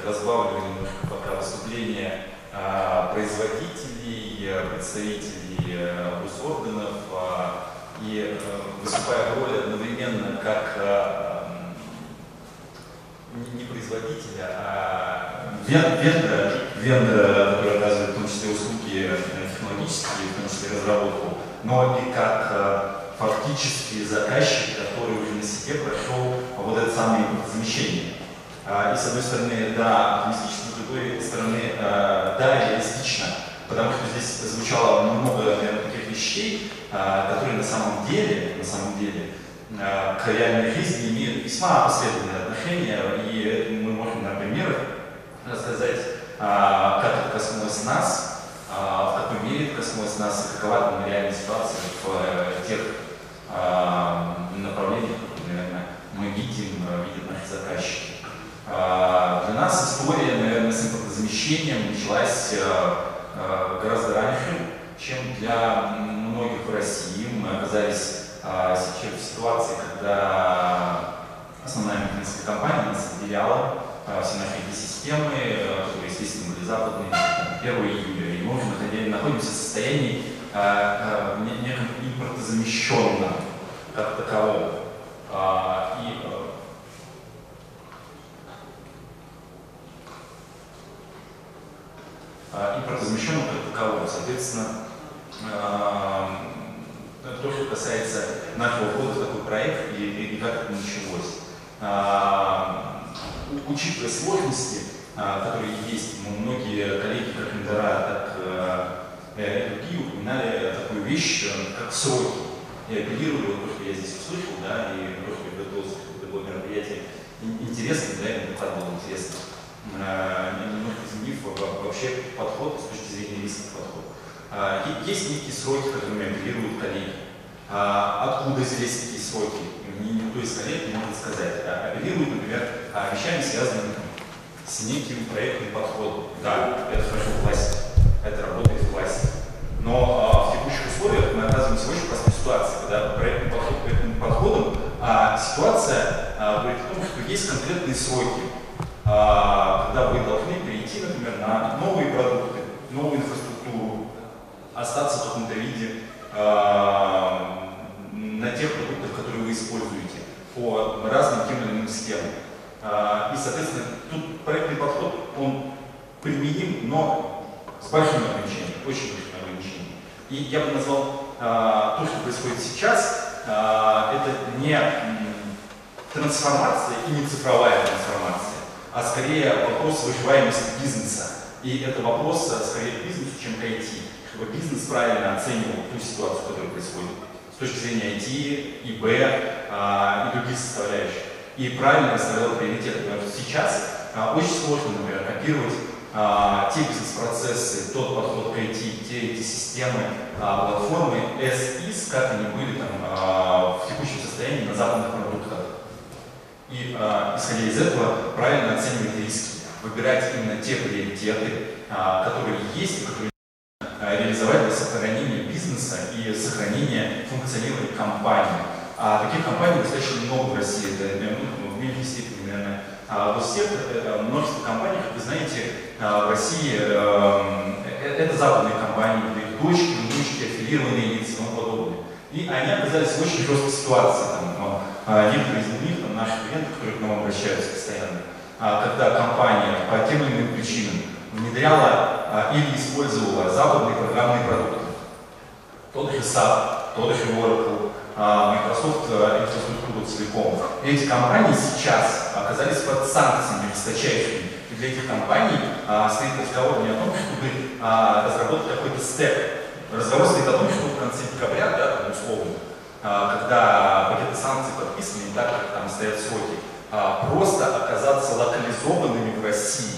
разбавлю немножко пока выступления производителей, представителей госорганов и выступая в роли одновременно как не производителя, а вендора, который оказывает в том числе услуги технологические, в том числе разработку, но и как фактически заказчик, который уже на себе прошел вот это самое замещение. И с одной стороны, да, оптимистично, с другой стороны, да, реалистично, потому что здесь звучало много, наверное, таких вещей, которые на самом деле к реальной жизни имеют весьма последовательное отношение, и мы можем на примерах рассказать, как это коснулось нас, в какой мере это коснулось нас, и какова там реальная ситуация в тех направлениях, которые, наверное, мы видят наши заказчики. Для нас история, наверное, с импортозамещением началась гораздо раньше, чем для многих в России. Мы оказались сейчас в ситуации, когда основная механическая компания нас отделяла все наши IT-системы, которые, естественно, были западные, 1 июля, и мы уже находимся в состоянии неком импортозамещенном, как таковом. Импортозамещенным как таковом. Соответственно, то, что касается нашего входа в такой проект и как это началось. Учитывая сложности, которые есть, многие коллеги, как вендора, так и другие, упоминали такую вещь, как сроки. И апеллировали, вот то, что я здесь услышал, да, и то, что я готовился к такому мероприятию интересно, да, и доклад был интересный. Немножко изменив вообще подход с точки зрения риска подхода. Есть некие сроки, которыми апеллируют коллеги. Откуда здесь такие сроки? Никто из коллег не может сказать. Апеллируют, например, вещами, связанными с неким проектным подходом. Да, это хорошо в классе, это работает в классе. Но в текущих условиях мы оказываемся в очень простой ситуации, когда проектный подход к проектным подходам, ситуация говорит о том, что есть конкретные сроки, когда вы должны перейти, например, на новые продукты, новую инфраструктуру, остаться в каком-то виде на тех продуктах, которые вы используете по разным тем или иным схемам. И, соответственно, тут проектный подход, он применим, но с большим ограничением, очень большим ограничением. И я бы назвал то, что происходит сейчас, это не трансформация и не цифровая трансформация, а скорее вопрос выживаемости бизнеса. И это вопрос скорее к бизнесу, чем к IT. Чтобы бизнес правильно оценивал ту ситуацию, которая происходит с точки зрения IT, ИБ и других составляющих. И правильно расставлял приоритеты. Потому что сейчас очень сложно, например, копировать те бизнес-процессы, тот подход к IT, те эти системы, платформы as-is, как они были там, в текущем состоянии на западных продуктах. И исходя из этого, правильно оценивать риски, выбирать именно те приоритеты, которые есть и которые реализовать для сохранения бизнеса и сохранения функционирования компании. Таких компаний достаточно много в России, это в меньшей степени, наверное, госсектор, это множество компаний, как вы знаете, в России это западные компании, их дочки, внучки, аффилированные лица и тому подобное. И они оказались в очень жесткой ситуации. Некоторые из них, наши клиенты, которые к нам обращаются постоянно, когда компания по тем или иным причинам внедряла или использовала западные программные продукты. Тот же SAP, тот же Oracle, Microsoft инфраструктуру целиком. И эти компании сейчас оказались под санкциями жесточайшими. И для этих компаний стоит разговор не о том, чтобы разработать какой-то стек. Разговор стоит о том, что в конце декабря, да, там, условно, когда пакеты санкций подписаны, не так, как там стоят сроки, просто оказаться локализованными в России.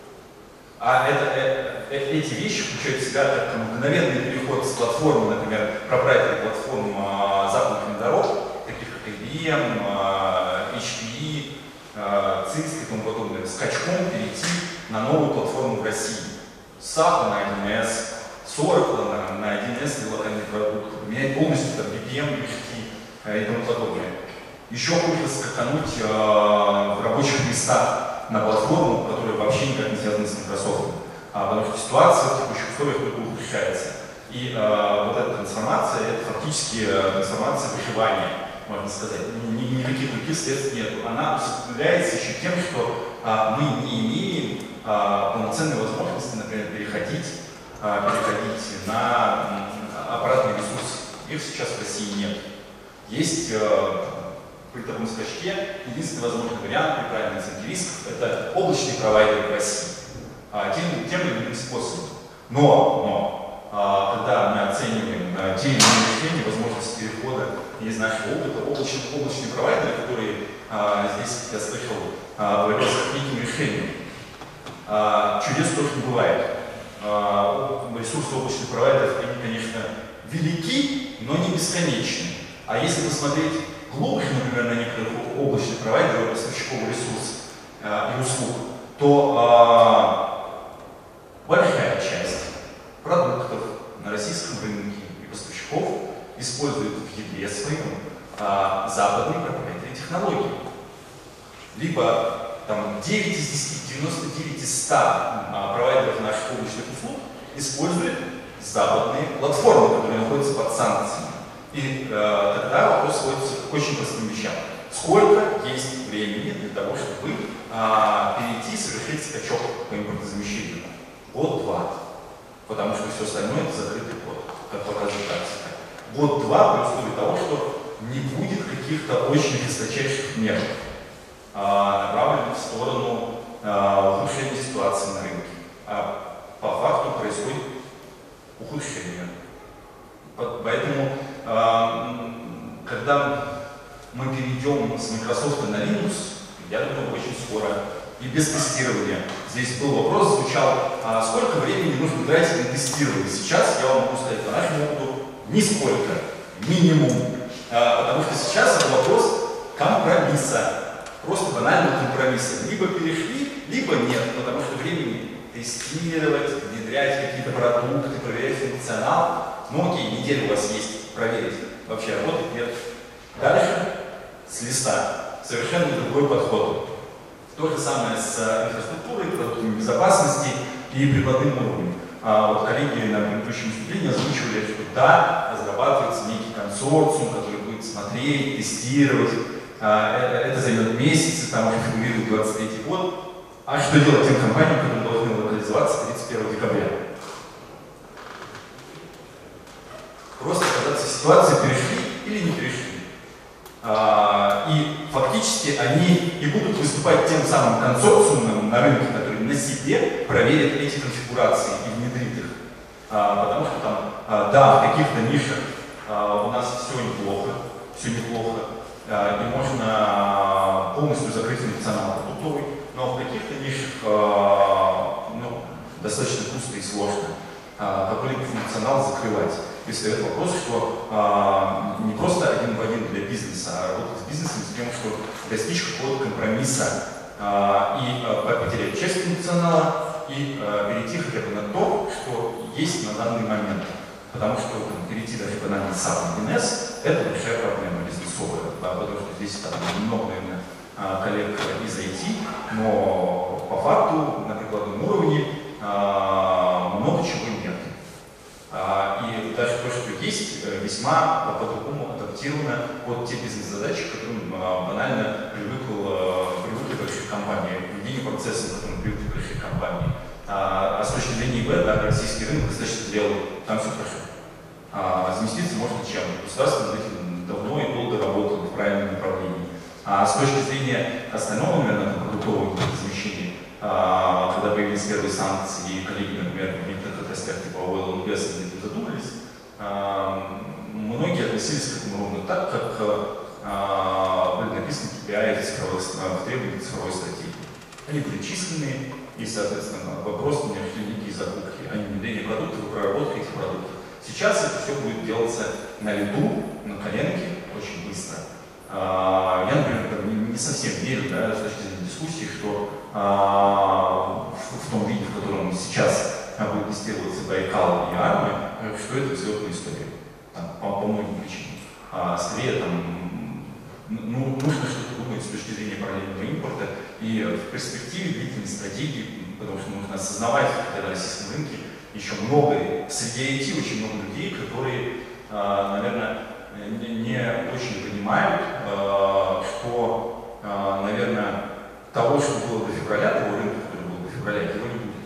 Эти вещи включают в себя как мгновенный переход с платформы, например, проприетарных платформ западных вендоров, таких как IBM, HPE, Cisco и тому подобное, скачком перейти на новую платформу в России. С SAP на 1С, с Oracle на 1С или локальный продукт, поменять полностью там, VPN, и тому подобное. Еще хуже скакануть в рабочих местах на платформу, которая вообще никак не связана с Microsoft. Потому что ситуация в текущих условиях только ухудшается. И вот эта трансформация, это фактически трансформация выживания, можно сказать. Никаких других средств нет. Она усугубляется еще тем, что мы не имеем полноценной возможности, например, переходить на аппаратные ресурсы. Их сейчас в России нет. Есть при таком скачке единственный возможный вариант при правильной оценке рисков — это облачные провайдеры в России. Тем или иным способом. Но когда мы оцениваем те или иные решения, возможность перехода из нашего опыта, облачные провайдеры, которые здесь, я слышал, борются с неким решением, чудес тоже не бывает. Ресурсы облачных провайдеров, они, конечно, велики, но не бесконечны. А если посмотреть глубже, например, на некоторых облачных провайдеров, поставщиков ресурсов и услуг, то большая часть продуктов на российском рынке и поставщиков используют в ядре своем западные проприетарные технологии. Либо там 9 из 10, 99 из 100 провайдеров наших облачных услуг используют западные платформы, которые находятся под санкциями. И тогда вопрос сводится к очень простым вещам. Сколько есть времени для того, чтобы перейти и совершить скачок по импортозамещению? Год-два. Потому что все остальное это закрытый код, как показывает практика. Год-два при условии того, что не будет каких-то очень жесточайших мер, направленных в сторону ухудшения ситуации на рынке. А по факту происходит ухудшение. Поэтому, когда мы перейдем с Microsoft на Linux, я думаю, очень скоро и без тестирования. Здесь был вопрос, звучал, сколько времени нужно тратить на тестирование. Сейчас я вам могу сказать по нашему опыту, нисколько, минимум. Потому что сейчас это вопрос компромисса. Просто банального компромисса. Либо перешли, либо нет. Потому что времени тестировать, внедрять какие-то продукты, проверять функционал. Ну окей, неделю у вас есть проверить, вообще работает, нет. Дальше с листа совершенно другой подход. То же самое с инфраструктурой, продуктами безопасности и прикладным уровнем. Вот коллеги на предыдущем выступлении озвучивали, что да, разрабатывается некий консорциум, который будет смотреть, тестировать. Это займет месяцы, там уже фигурирует 23 год. А что делать тем компаниям, которые должны локализоваться 31 декабря? Просто оказаться в ситуации, перешли или не перешли. И фактически они и будут выступать тем самым консорциумом на рынке, который на себе проверит эти конфигурации и внедрит их. Потому что там, да, в каких-то нишах у нас все неплохо, и можно полностью закрыть функционал продуктовый, но в каких-то нишах достаточно пусто и сложно какой-либо функционал закрывать. И встает вопрос, что не просто один в один для бизнеса, а работать с бизнесом с тем, что достичь какого-то компромисса и потерять часть функционала и перейти хотя бы на то, что есть на данный момент. Потому что перейти даже банально с SAP на DNS — это большая проблема бизнесовая, потому что здесь там много, наверное, коллег из IT, но по факту на прикладном уровне много чего нет. И даже то, что есть, весьма по-другому адаптировано под те бизнес-задачи, к которым банально привыкли большие компании, поведение процессов, к которым привыкли большие компании. А с точки зрения ИБ, да, российский рынок достаточно зрелый, там все хорошо. Заместиться можно чем? Государство над этим давно и долго работало в правильном направлении. А с точки зрения остального, наверное, продуктового замещения, когда появились первые санкции, и коллеги, например, в некоторых отраслях типа oil and gas задумались, многие относились к этому ровно так, как были написаны KPI в требованиях цифровой стратегии. Они были численные, и, соответственно, вопрос не некие закупки, а не внедрение продуктов и проработка этих продуктов. Сейчас это все будет делаться на лету, на коленке, очень быстро. Я, например, не совсем верю, да, с точки зрения дискуссии, что в том виде, в котором сейчас будет тестироваться Байкал и Армы, что это взлетная история. По многим причинам. Скорее, там, нужно что-то думать с точки зрения параллельного импорта и в перспективе длительной стратегии, потому что нужно осознавать, что на российском рынке еще много, среди IT очень много людей, которые, наверное, не очень понимают, что, наверное, того, что было до февраля, того рынка, который был до февраля, его не будет.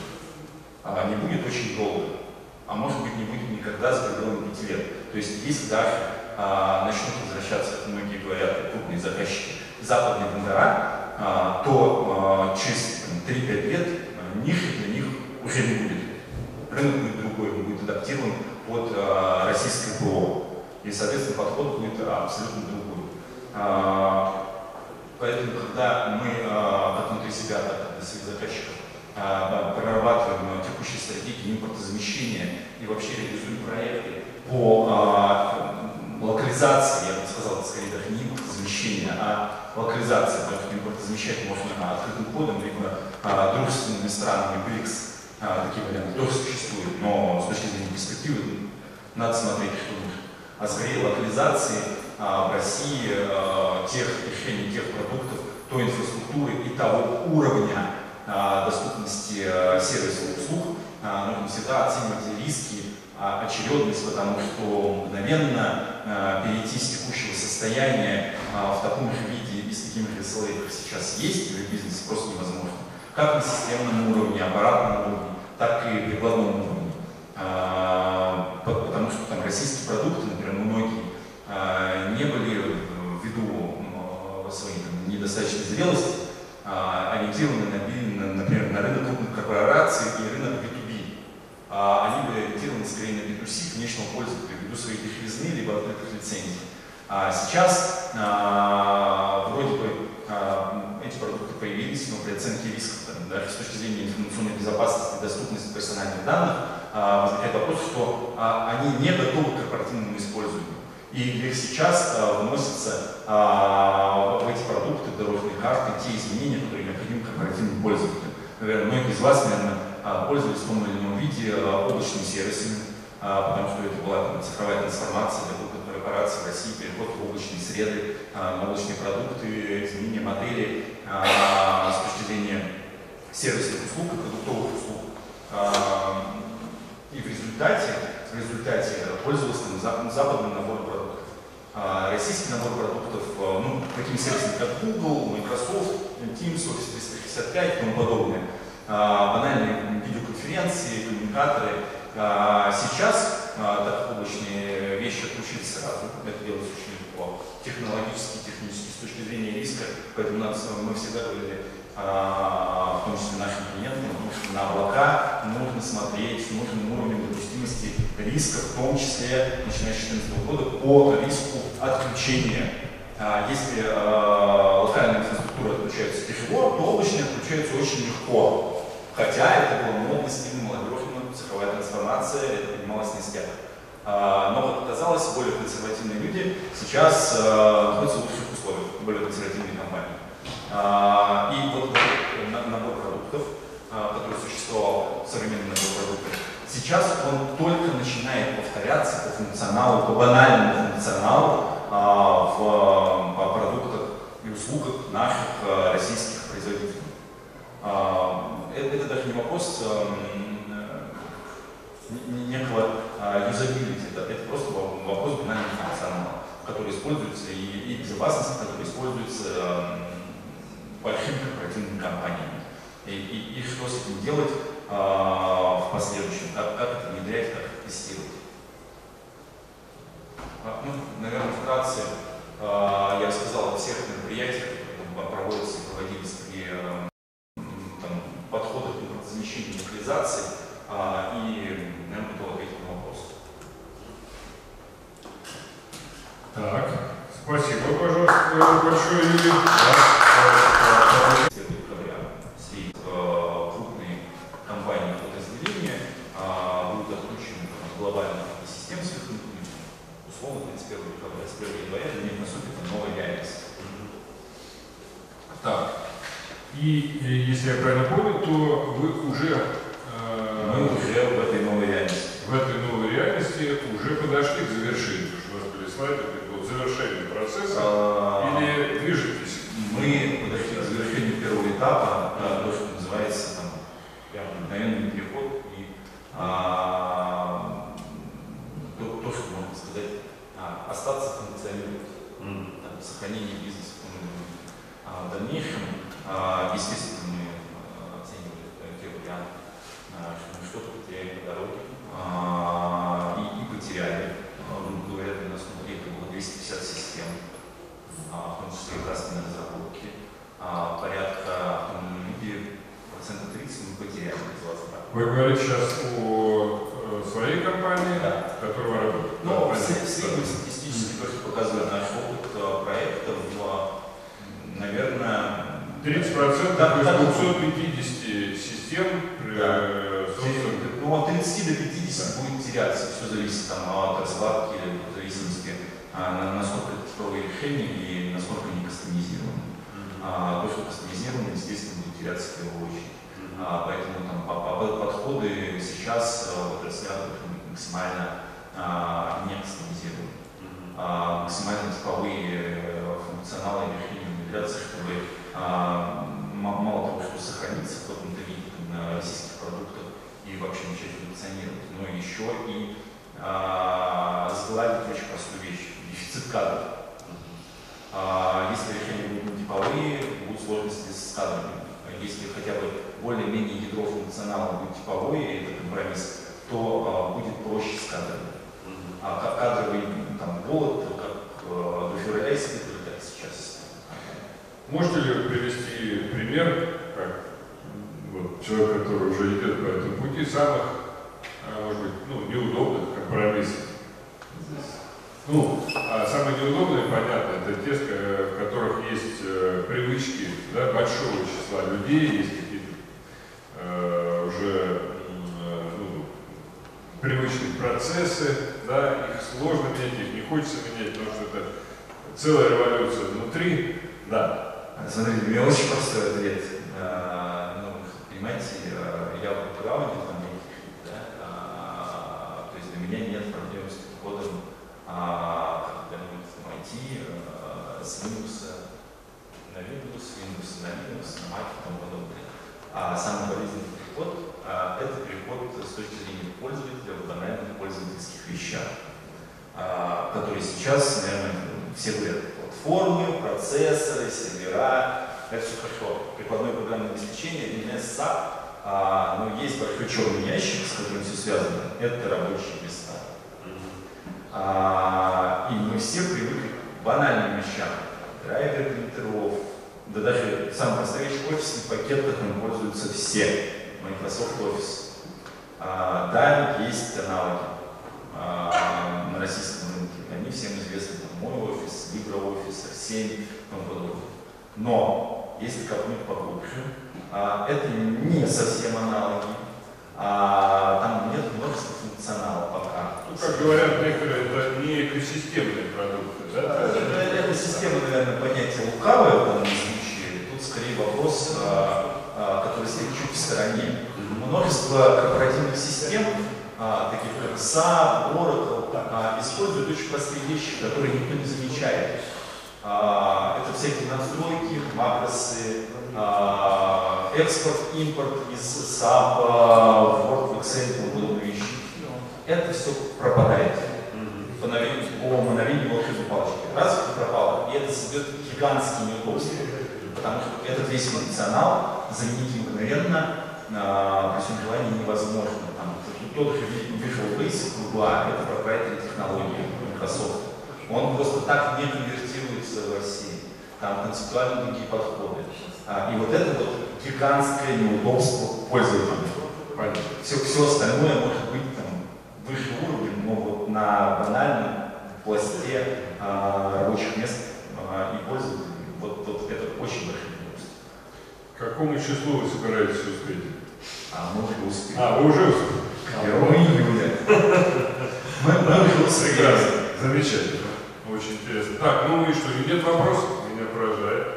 Не будет очень долго, а может быть не будет никогда за пределами 5 лет. То есть если даже начнут возвращаться, как многие говорят, крупные заказчики, западные вендора, то через 3-5 лет ниши для них уже не будет. Рынок будет другой, он будет адаптирован под российское ПО. И, соответственно, подход будет абсолютно другой. Поэтому, когда мы как внутри себя, так и для своих заказчиков прорабатываем текущие стратегии импортозамещения и вообще реализуем проекты по локализации, я бы сказал, это скорее даже не импортозамещение, а локализация, потому что импортозамещать можно открытым кодом, либо дружественными странами БРИКС. Такие варианты тоже существуют, но с точки зрения перспективы надо смотреть, что лучше. А скорее локализации в России тех решений, тех продуктов, той инфраструктуры и того уровня доступности сервисов и услуг нужно всегда оценивать риски, очередность, потому что мгновенно перейти с текущего состояния в таком же виде и с такими же SLA, как сейчас есть в бизнесе, просто невозможно. Как на системном уровне, аппаратном уровне, так и прикладном уровне. Потому что там российские продукты, например, многие не были ввиду своей недостаточной зрелости ориентированы, например, на рынок крупных корпораций и рынок B2B. Они были ориентированы скорее на B2C, конечного пользователя, ввиду своей дефизны либо открытых лицензий. Сейчас вроде бы эти продукты появились, но при оценке рисков, даже с точки зрения информационной безопасности и доступности персональных данных, возникает вопрос, что они не готовы к корпоративному использованию. И для них сейчас вносятся в эти продукты, дорожные карты, те изменения, которые необходимы корпоративным пользователям. Наверное, многие из вас, пользовались в том или ином виде облачными сервисами, потому что это была цифровая трансформация для крупных корпораций в России, переход в облачные среды, на облачные продукты, изменение модели с точки зрения сервисных услуг и продуктовых услуг. И в результате пользовался западным набором продуктов. Российский набор продуктов, такими сервисами, как Google, Microsoft, Teams, Office 365 и тому подобное, банальные видеоконференции, коммуникаторы. Сейчас, так как облачные вещи отключились сразу, это делается очень легко, технически, с точки зрения риска, поэтому мы всегда говорили, в том числе нашим клиентам, потому что на облака нужно смотреть с нужным уровнем допустимости риска, в том числе, начиная с 2014 года, по риску отключения. Если локальная инфраструктура отключается тяжело, то облачные отключаются очень легко. Хотя это было модно, стильно, молодежно, цифровая трансформация, это поднималось на стенах. Но, как оказалось, более консервативные люди сейчас находятся в лучших условиях, более консервативные компании. И вот набор продуктов, который существовал, современный набор продуктов, сейчас он только начинает повторяться по функционалу, по банальному функционалу в продуктах и услугах наших российских производителей. Это даже не вопрос некого юзабилити, это просто вопрос банального функционала, который используется и безопасности, который используется большими корпоративными компаниями. И что с этим делать в последующем, как это внедрять, как это тестировать. Наверное, вкратце я рассказал о всех мероприятиях, которые проводятся и проводились при подходах к замещению и локализации, и, наверное, готов ответить на вопрос. Так, спасибо, пожалуйста, большое, Юрий. Крупные компании подразделения будут отключены от глобальных систем сверхнутыми. Условно, 31 декабря, с 1 января для них наступит новая реальность. Так, и если я правильно понял, то вы уже... Мы уже в этой новой реальности. В этой новой реальности уже подошли к завершению, потому что у вас были слайды, к завершению процесса или движетесь? Мы подошли к завершению первого этапа, то, что называется там, мгновенный переход и то, что можно сказать, остаться функционировать, сохранение бизнеса. В дальнейшем, естественно, мы оценивали те варианты, что мы что-то потеряли по дороге и потеряли. Говорят, у нас внутри это было 250 систем, в том числе и красные разработки. Порядка автомобилей, процентов 30 мы потеряли из вас. Вы говорите сейчас о своей компании, да, которая работает? Ну, среднестатистически то, что показывает наш опыт проектов, наверное, 30% из 250 систем, ну, от 30 до 50 будет теряться, все зависит там, от раскладки, в зависимости, насколько это цифровые решения и насколько они кастомизированы. То, что кастомизировано, естественно, будет теряться в первую очередь. Поэтому там, подходы сейчас в отраслях максимально не кастомизированы. Максимально цифровые функционалы решения внедряться, чтобы мало того, что сохраниться в каком-то виде на российских продуктах и вообще начать функционировать, но еще и сгладить очень простую вещь – дефицит кадров. Если решения будут типовые, будут сложности с кадрами. Если хотя бы более-менее ядро функционала будет типовое, это компромисс, то будет проще с кадрами. Как кадровый там, голод, как до февраля испытывали, так сейчас. Можете ли привести пример, как вот, человек, который уже идет по этому пути, самых, может быть, неудобных компромиссов? Самые неудобные, понятно, это те, в которых есть привычки, да, большого числа людей, есть какие-то уже привычные процессы, да, их сложно менять, их не хочется менять, потому что это целая революция внутри, да. Смотрите, у меня очень простой ответ. Понимаете, я в бэкграунде да, то есть для меня нет проблем с переходом в IT с Windows на Windows на Linux, на Mac и тому подобное. Самый болезненный переход – это переход с точки зрения пользователя в банальных пользовательских вещах, которые сейчас, наверное, все говорят, платформы, процессоры, сервера, это все хорошо. Прикладное программное обеспечение, DNS, SAP, но есть большой черный ящик, с которым все связано, это рабочие места. И мы все привыкли к банальным вещам. Драйвер принтеров, да даже самый настоящий офисный пакет, которым пользуются все. Microsoft Office. Да, есть аналоги на российском рынке. Они всем известны. Мой офис, LibreOffice, R7 и тому подобное. Но, если копнуть поглубже, это не совсем аналоги. Там нет множества функционала пока. Как говорят некоторые, это не экосистемные продукты, да? Это система, наверное, понятие лукавое в данном случае. Тут скорее вопрос, который стоит чуть в стороне. Множество корпоративных систем, таких как SAP, Oracle, используют очень простые вещи, которые никто не замечает. Это всякие настройки, макросы, экспорт, импорт из SAP, Word, Excel и подобные вещи. Это все пропадает по мановению волшебной палочки. Раз это пропало, и это создает гигантские неудобства, потому что этот весь функционал заменить мгновенно при всем желании невозможно. Тот же Visual Basic Google, это проприетарная технология Microsoft. Он просто так не конвертируется в России. Там концептуально другие подходы. И вот это вот гигантское неудобство пользователя. Все остальное может быть там выше уровня, но вот на банальном пласте рабочих мест и пользователей вот это очень большое неудобство. К какому числу вы собираетесь успеть? Мы уже успели. Вы уже успели? 1 июля. Мы уже успели. Прекрасно. Замечательно. Очень интересно. Так, и что, нет вопросов? Меня поражает.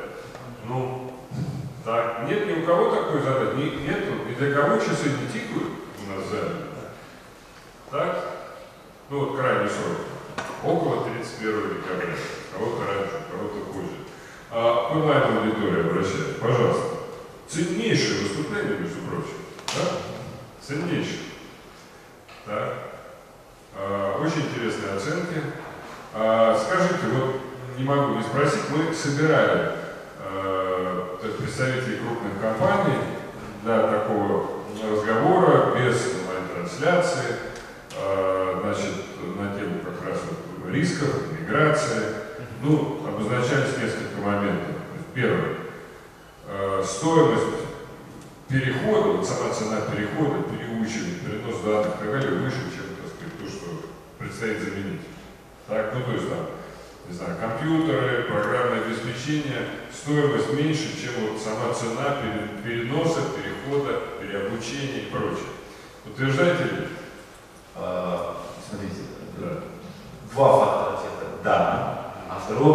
Так, нет ни у кого такой задачи? Нету? И для кого часы не тикают у нас в зале? Так? Вот крайний срок. около 31 декабря. Кого-то раньше, кого-то позже. К онлайн-аудитории обращаюсь, пожалуйста. Ценнейшее выступление, между прочим. Да? Ценнейшее. Так. Очень интересные оценки. Скажите, вот не могу не спросить, мы собирали представителей крупных компаний для такого разговора без онлайн-трансляции, значит, на тему как раз вот рисков, миграции. Ну, обозначались несколько моментов. Первое. Стоимость перехода, вот сама цена перехода, переучивания, перенос данных и так далее выше, чем, так сказать, то, что предстоит заменить. Так, ну то есть там, не знаю, компьютеры, программное обеспечение, стоимость меньше, чем вот сама цена переноса, перехода, переобучения и прочее. Утверждаете ли? Смотрите, да. Два фактора ответа. Да. А второй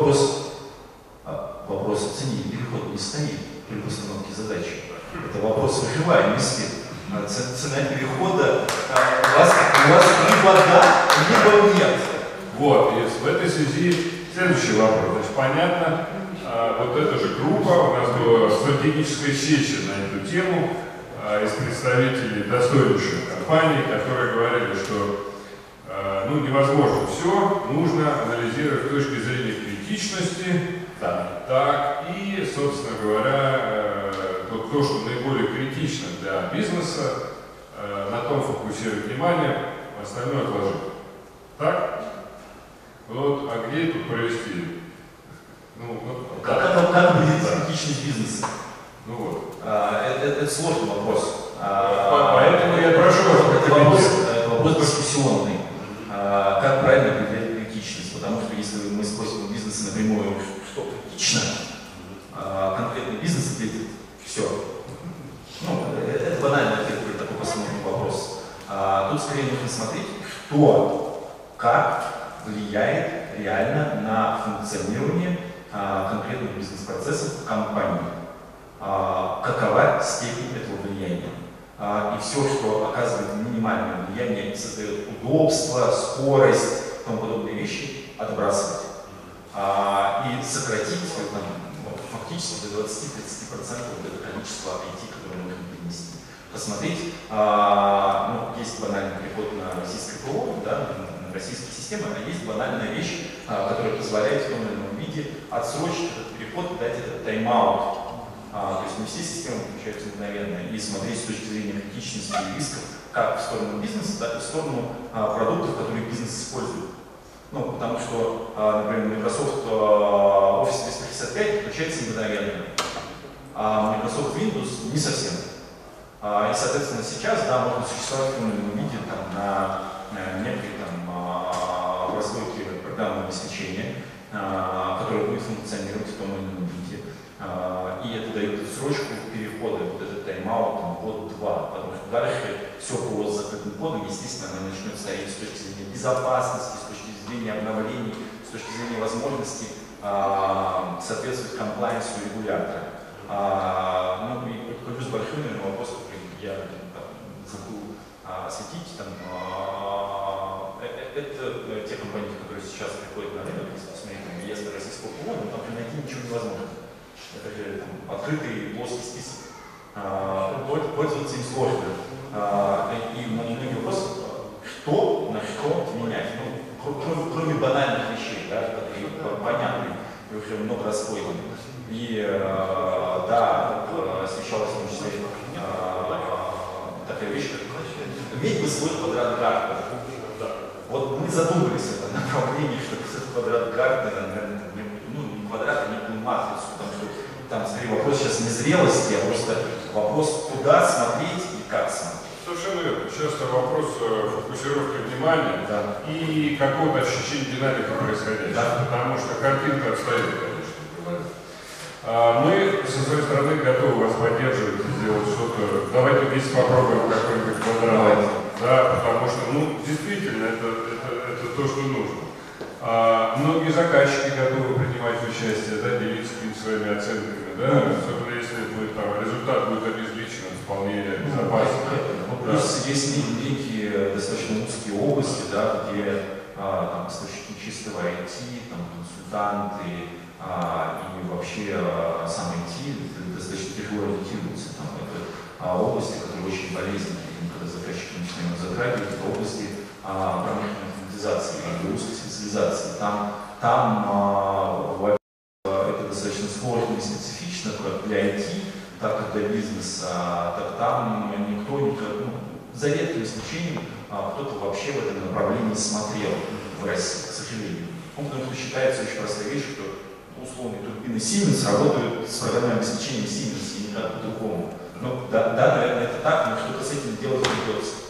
вопрос о цене перехода не стоит при постановке задачи. Это вопрос выживаемости. Цена перехода у вас либо да, либо нет. Вот, и в этой связи следующий вопрос. Значит, понятно, вот эта же группа, у нас была стратегическая сессия на эту тему из представителей достойнейших компаний, которые говорили, что ну, невозможно все, нужно анализировать с точки зрения критичности, Да. так, и, собственно говоря, вот то, что наиболее критично для бизнеса, на том фокусировать внимание, остальное отложить. Так? Вот, а где тут провести? Ну, вот, Как будет критичность бизнеса? ну вот. Это сложный вопрос. Поэтому я прошу вас это вопрос дискуссионный. Как правильно определять критичность? Потому что если мы спросим у бизнеса напрямую, что критично, конкретный бизнес ответит все. Ну, это банальный ответ при такой постановке вопроса. Тут скорее нужно смотреть, кто, как влияет реально на функционирование конкретных бизнес-процессов в компании. Какова степень этого влияния. И все, что оказывает минимальное влияние и создает удобство, скорость и тому подобные вещи, отбрасывать. И сократить фактически до 20-30% это количество IT, которое нужно перенести. Посмотреть, ну, есть банальный переход на российское ПО, да, на российские системы, а есть банальная вещь, которая позволяет в том или ином виде отсрочить этот переход, дать этот тайм-аут. То есть не все системы включаются мгновенно, и смотреть с точки зрения критичности и рисков как в сторону бизнеса, так и в сторону продуктов, которые бизнес использует. Ну, потому что, например, Microsoft Office 365 включается мгновенно, а Microsoft Windows не совсем. И, соответственно, сейчас, да, можно существовать в том или ином виде там, на некой прослойке программного обеспечения, которое будет функционировать в том или ином виде. И это дает срочку перехода, вот этот тайм-аут, год-два, потому что дальше все по закрытым кодам, естественно, оно начнет стоять с точки зрения безопасности, с точки зрения обновлений, с точки зрения возможности соответствовать комплайенсу регулятора. Ну и плюс большой, наверное, вопрос, который я забыл осветить, там, это те компании, которые сейчас приходят на рынок, если посмотреть на реестр российского ПО, но там найти ничего невозможно. Это же там, открытый плоский список. Пользоваться им сложно. И многие вопросы, что на что менять. Ну, кроме банальных вещей, да, которые понятны и уже много раз пойманы. И да, освещалась в том числе такая вещь, как иметь бы свой квадрат Гартнера. Вот мы задумались в этом направлении, что этот квадрат Гартнера, наверное, не квадрат, а некую матрицу, потому что там скорее вопрос сейчас не зрелости, а просто вопрос, куда смотреть и как смотреть. Совершенно верно. Часто вопрос фокусировки внимания, да, и какого-то ощущения динамики происходящего, да, потому что картинка отстает, конечно. Мы со своей стороны готовы вас поддерживать и сделать что-то. Давайте вместе попробуем какой-нибудь квадрат. Да, потому что, ну, действительно, это то, что нужно. Многие заказчики готовы принимать участие, да, делиться своими оценками, да, особенно если результат будет обезличен, вполне безопасно. Плюс есть некие достаточно узкие области, да, где там, поставщики чистого IT, там, консультанты и вообще сам IT достаточно тяжело ориентируются. Там, это области, которые очень полезны, когда заказчики начинают затрагивать, это области промышленной автоматизации или узкой специализации. Там это достаточно сложно и специфично как для IT, так как для бизнеса, так там никто, за редким исключением, кто-то вообще в этом направлении смотрел в России, к сожалению. Потому что считается очень простая вещь, что условные турбины Siemens работают с программным обеспечением Siemens и никак по-другому. Ну, да, наверное, это так, но что-то с этим делать придется.